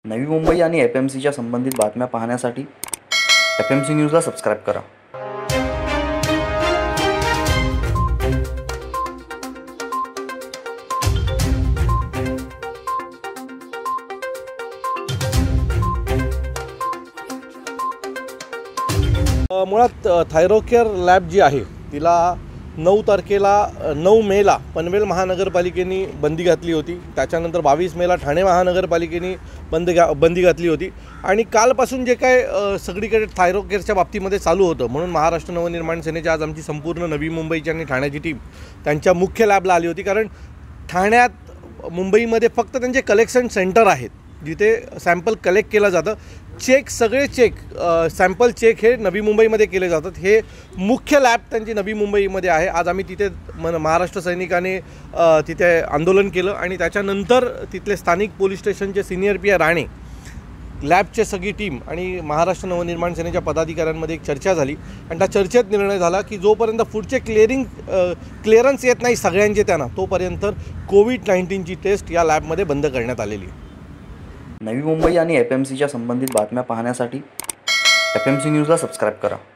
नवी मुंबई आणि एफ.एम.सीच्या संबंधित बातम्या पाहण्यासाठी एफ.एम.सी न्यूजला सबस्क्राईब करा। मुळात थायरोकेअर लॅब जी आहे तिला 9 तारखेला 9 मेला पनवेल महानगरपालिकेने बंदी घातली होती। त्याच्यानंतर 22 मेला ठाणे महानगरपालिकेने बंदी घातली होती आणि कालपासून जे काय सगळीकडे थायरोकेअरच्या बाबतीमध्ये चालू होतं म्हणून महाराष्ट्र नवनिर्माण सेनेची आज आमची संपूर्ण नवी मुंबईची आणि ठाण्याची टीम त्यांच्या मुख्य लॅबला आली होती। कारण ठाण्यात मुंबईमध्ये फक्त त्यांचे कलेक्शन सेंटर आहेत जिथे सॅम्पल कलेक्ट केलं जातं। सगळे सॅम्पल चेक हे नवी मुंबईमध्ये केले जातात। हे मुख्य लॅब त्यांची नवी मुंबईमध्ये आहे। आज आम्ही तिथे महाराष्ट्र सैनिकाने तिथे आंदोलन केलं आणि त्याच्यानंतर तिथले स्थानिक पोलीस स्टेशनचे सिनियर पी राणे लॅबचे सगळी टीम आणि महाराष्ट्र नवनिर्माण सेनेच्या पदाधिकाऱ्यांमध्ये एक चर्चा झाली आणि त्या चर्चेत निर्णय झाला की जोपर्यंत पुढचे क्लिअरन्स येत नाही सगळ्यांचे त्यांना तोपर्यंत कोविड-19ची टेस्ट या लॅबमध्ये बंद करण्यात आलेली आहे। नवी मुंबई आणि एफ.एम.सीच्या संबंधित बातम्या पाहण्यासाठी एफ.एम.सी न्यूजला सबस्क्राईब करा।